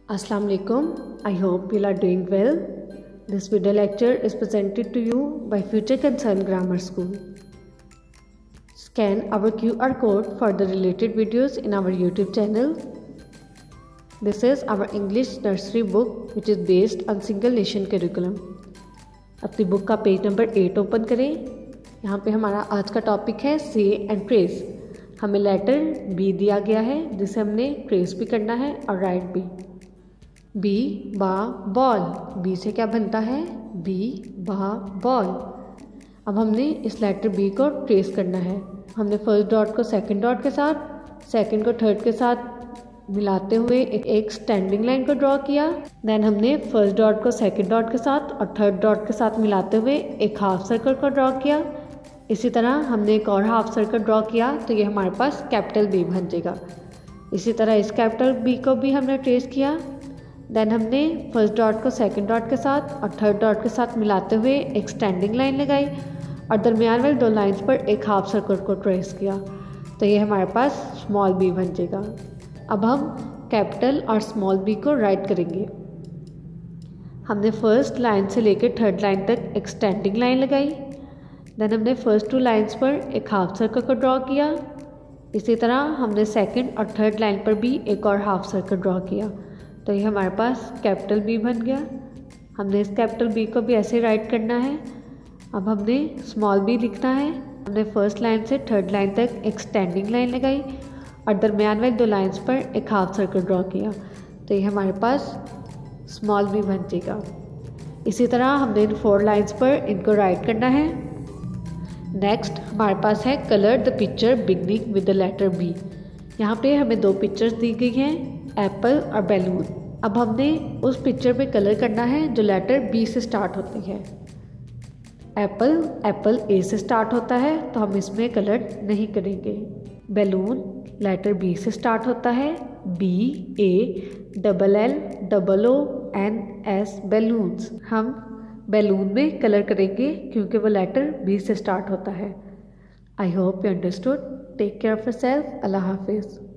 Assalamu alaikum. I hope you are doing well. This video lecture is presented to you by Future Concern Grammar School. Scan our QR code for the related videos in our YouTube channel. This is our English nursery book which is based on single nation curriculum. अपनी book का page number 8 open करें। यहाँ पे हमारा आज का topic है say and trace. हमें लेटर बी दिया गया है जिसे हमने ट्रेस भी करना है और राइट भी। बी बा बॉल, बी से क्या बनता है? बी बा बॉल। अब हमने इस लेटर बी को ट्रेस करना है। हमने फर्स्ट डॉट को सेकंड डॉट के साथ, सेकंड को थर्ड के साथ मिलाते हुए एक स्टैंडिंग लाइन को ड्रॉ किया। देन हमने फर्स्ट डॉट को सेकंड डॉट के साथ और थर्ड डॉट के साथ मिलाते हुए एक हाफ सर्कल को ड्रॉ किया। इसी तरह हमने एक और हाफ सर्कल ड्रॉ किया तो ये हमारे पास कैपिटल बी बन जाएगा। इसी तरह इस कैपिटल बी को भी हमने ट्रेस किया। देन हमने फर्स्ट डॉट को सेकंड डॉट के साथ और थर्ड डॉट के साथ मिलाते हुए एक स्टैंडिंग लाइन लगाई और दरमियान वाली दो लाइंस पर एक हाफ सर्कल को ट्रेस किया तो ये हमारे पास स्मॉल बी बन जाएगा। अब हम कैपिटल और स्मॉल बी को राइट करेंगे। हमने फर्स्ट लाइन से लेकर थर्ड लाइन तक एक स्टैंडिंग लाइन लगाई। देन हमने फर्स्ट टू लाइंस पर एक हाफ सर्कल को ड्रॉ किया। इसी तरह हमने सेकंड और थर्ड लाइन पर भी एक और हाफ सर्कल ड्रॉ किया तो ये हमारे पास कैपिटल बी बन गया। हमने इस कैपिटल बी को भी ऐसे राइट करना है। अब हमने स्मॉल बी लिखना है। हमने फर्स्ट लाइन से थर्ड लाइन तक एक स्टैंडिंग लाइन लगाई और दरमियान वाली दो लाइंस पर एक हाफ सर्कल ड्रॉ किया तो ये हमारे पास स्मॉल बी बन जाएगा। इसी तरह हमने इन 4 लाइंस पर इनको राइट करना है। नेक्स्ट हमारे पास है colour the picture beginning with the letter B. यहाँ पे हमें 2 पिक्चर्स दी गई हैं, एप्पल और बैलून। अब हमने उस पिक्चर पे कलर करना है जो लेटर बी से स्टार्ट होती है। एप्पल ए से स्टार्ट होता है तो हम इसमें कलर नहीं करेंगे। बैलून लेटर बी से स्टार्ट होता है, B A double L double O N S balloons. हम बैलून में कलर करेंगे क्योंकि वो लेटर बी से स्टार्ट होता है। I hope you understood. Take care of yourself. अल्लाह हाफिज़।